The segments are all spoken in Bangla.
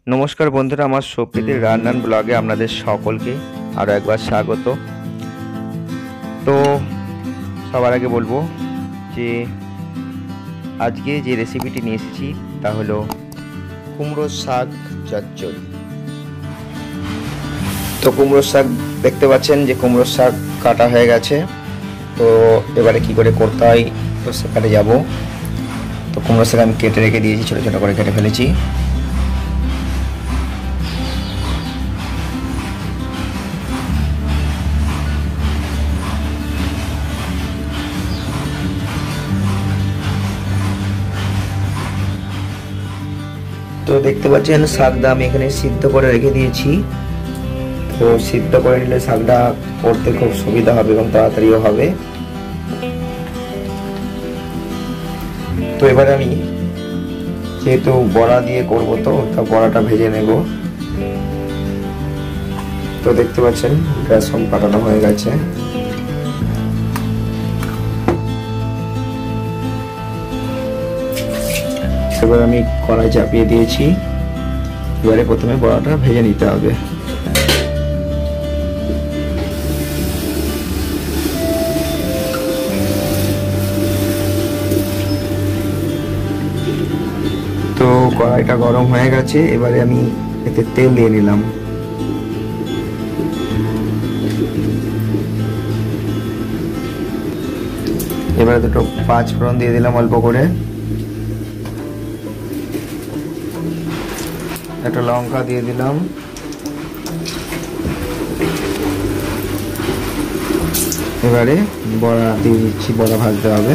নমস্কার বন্ধুরা, আমার সপ্রীতির রান্নান ব্লগে আপনাদের সকলকে আরও একবার স্বাগত। তো সবার আগে বলবো যে আজকে যে রেসিপিটি নিয়ে এসেছি তা হলো কুমড়ো শাক চচ্চড়ি। তো কুমড়ো শাক দেখতে পাচ্ছেন যে কুমড়ো শাক কাটা হয়ে গেছে। তো এবারে কি করে করতে হয় তো সেখানে যাব। তো কুমড়ো শাক আমি কেটে রেখে দিয়েছি, ছোটো ছোটো করে কেটে ফেলেছি। তো দেখতে পাচ্ছেন শাকটা আমি এখানে সিদ্ধ করে রেখে দিয়েছি। তো সিদ্ধ করে নিলে শাকটা করতে খুব সুবিধা হবে এবং তাড়াতাড়িও হবে। তো এবারে আমি যেহেতু বড়া দিয়ে করবো তো বড়াটা ভেজে নেব। তো দেখতে পাচ্ছেন গ্যাস পাঠানো হয়ে গেছে। এবার আমি কড়াই চাপিয়ে দিয়েছি। এবারে প্রথমে বড়াটা ভেজে নিতে হবে। তো কড়াইটা গরম হয়ে গেছে, এবারে আমি এতে তেল দিয়ে নিলাম। এবারে দুটো পাঁচ ফোড়ন দিয়ে দিলাম অল্প করে, একটা লঙ্কা দিয়ে দিলাম, এবারে বড়া দিয়ে দিচ্ছি। বড়া ভাজতে হবে।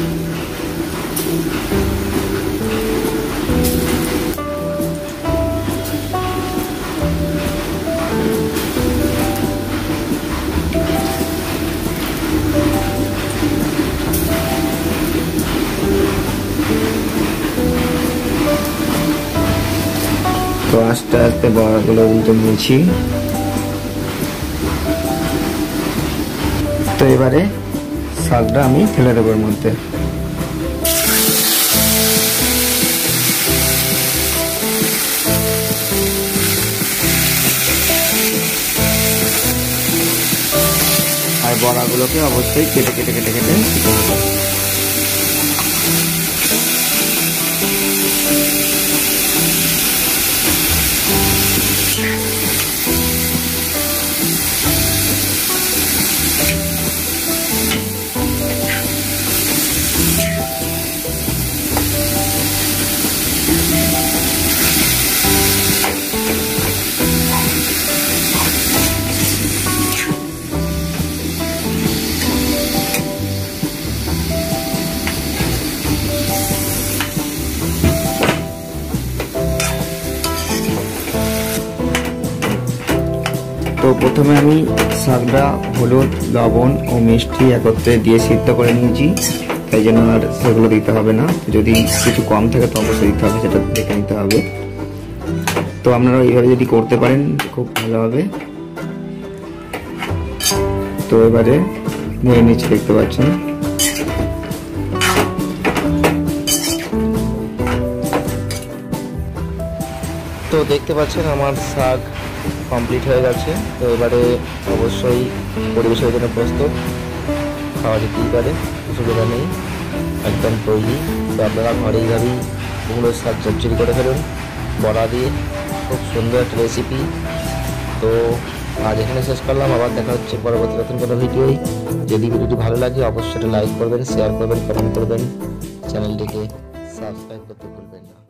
তো আস্তে আস্তে বড়াগুলো উল্টে নিয়েছি। তো এবারে শাকটা আমি ফেলে দেবো এর মধ্যে। আর বড়াগুলোকে অবশ্যই কেটে কেটে কেটে কেটে দেবো। তো প্রথমে আমি শাকটা হলুদ, লবণ ও মিষ্টি একত্রে দিয়ে সিদ্ধ করে নিয়েছি, তাই জন্য আর সেগুলো দিতে হবে না। যদি কিছু কম থাকে তো অবশ্যই দিতে হবে, সেটা দেখে নিতে হবে। তো আপনারা এইভাবে যদি করতে পারেন খুব ভালো হবে। তো এবারে নিয়ে নিচ্ছি, দেখতে পাচ্ছেন। তো দেখতে পাচ্ছেন আমার শাক কমপ্লিট হয়ে গেছে। তো এবারে অবশ্যই পরিবেশের জন্য প্রস্তুত, খাওয়া যেতেই পারে, অসুবিধা নেই, একদম তৈরি। তো আপনারা ঘরে এইভাবেই কুমড়োর শাক চচ্চড়ি করে ফেলুন বড়া দিয়ে, খুব সুন্দর একটা রেসিপি। তো আজ এখানে শেষ করলাম, আবার দেখা হচ্ছে পরবর্তী নতুন কোনো ভিডিওই। যদি ভিডিওটি ভালো লাগে অবশ্যই লাইক করবেন, শেয়ার করবেন, কমেন্ট করবেন, চ্যানেলটিকে সাবস্ক্রাইব করতে ভুলবেন না।